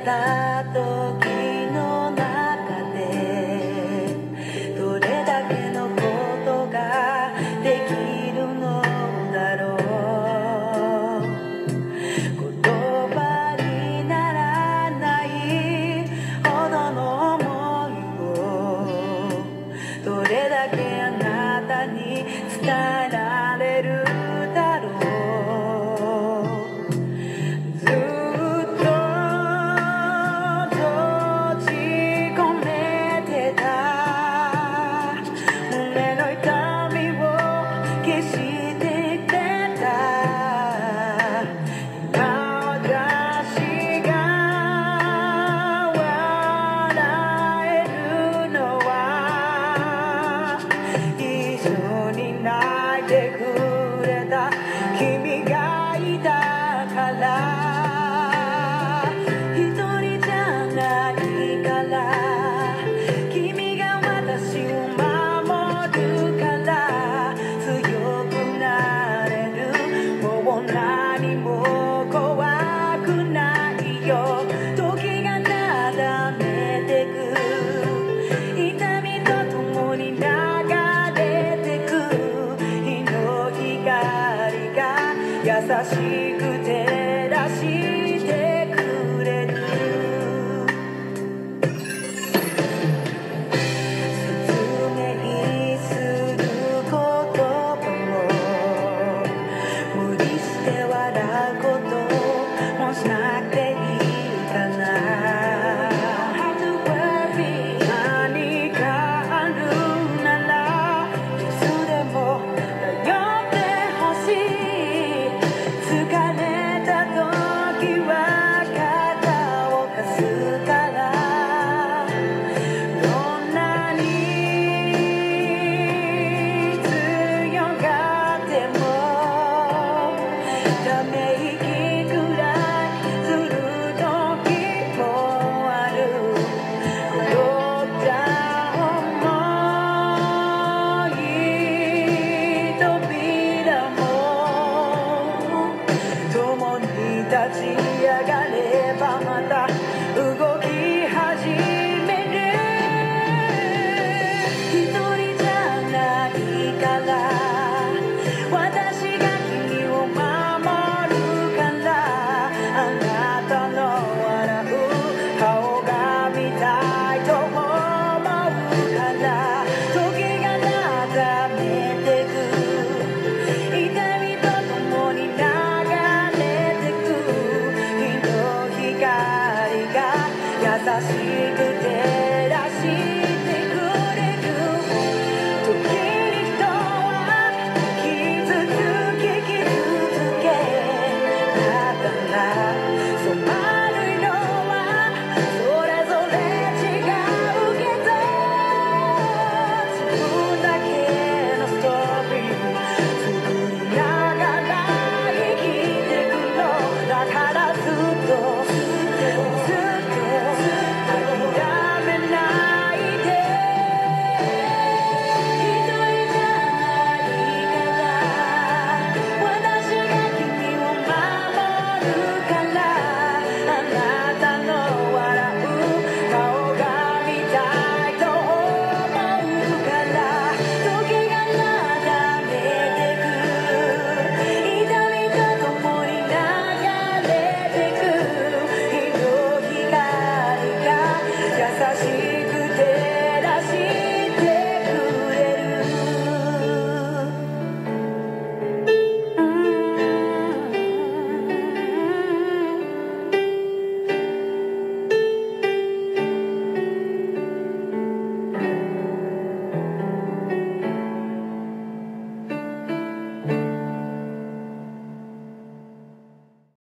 た時の中でどれだけのことができるのだろう。言葉にならないほどの想いをどれだけあなたに伝えられるだろう。君がいたから一人じゃないから君が私を守るから強くなれるもう何も怖くないよ。時がなだめてく痛みと共に流れてく日の光が優しく照らしてくれる。説明する言葉も無理して笑うこともしなくていいかな。何かあるならいつでも頼ってほしい。疲れた時は肩を貸すからどんなに強がってもため息くらいする時もある。こった重い扉も共に立ち